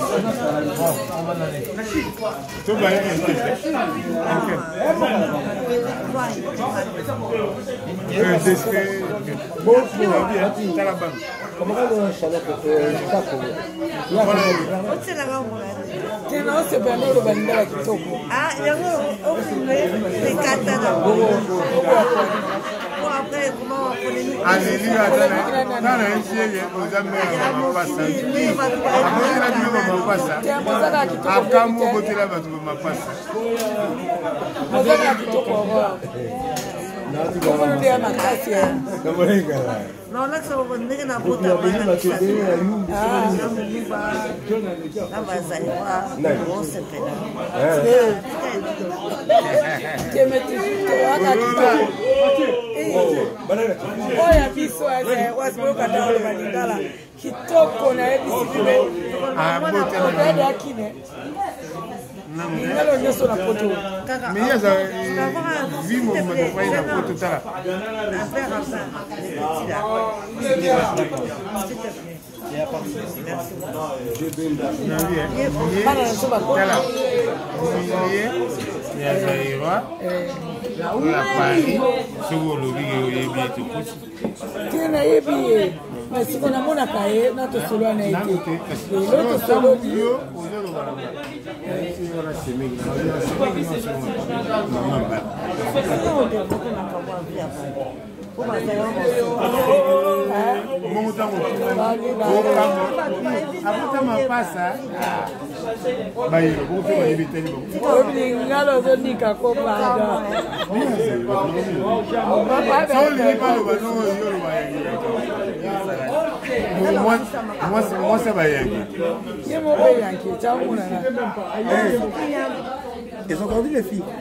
No, nak sa nigga na puta ba na kisa. Na ba sa iwa. No se pena. Que me toaka oya biso ase wasbo kada ole balingala kitoko na ebisibile abotela akine ngalo nyoso na poto mais yaza vimo mo kwa ina poto tala la Paris, sur le rio tiene yebi mais si on a mon akaye na to solo na été l'autre solo dio moi ça va y aller. Ils ont grandi les filles.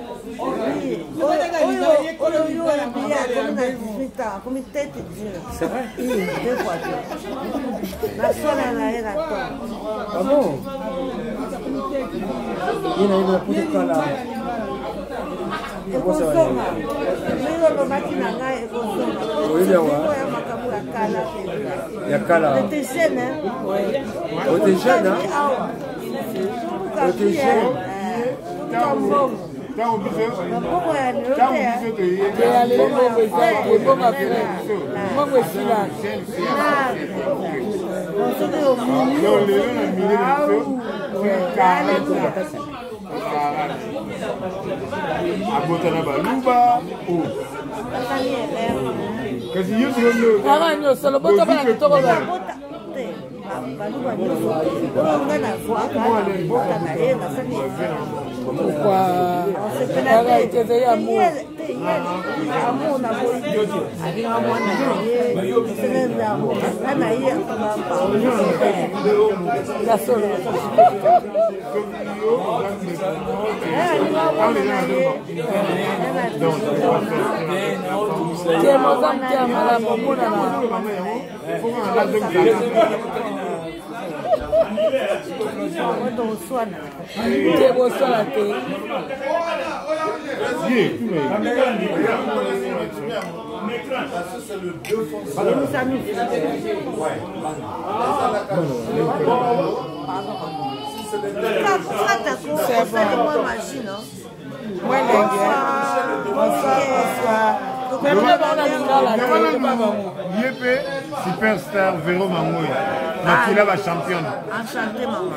C'est vrai? La sola era Ah bon? Il y a une petite là. Superstar Véro Mangoy. Makila va championne. Enchanté maman.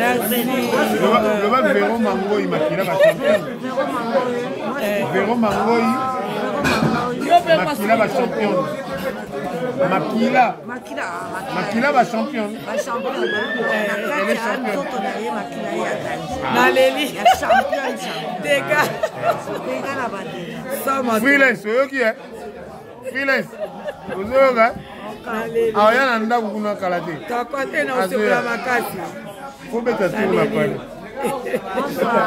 Le va Véro Mangoy, Makila va championne. Véro Mangoy. Makila va championne. Makila va championne. Elle est championne. Freelance, qui est? Freelance. Vous avez ah, il y a un ndako kalate. Takwate na usekula makasi. Faut mettre tout la panne.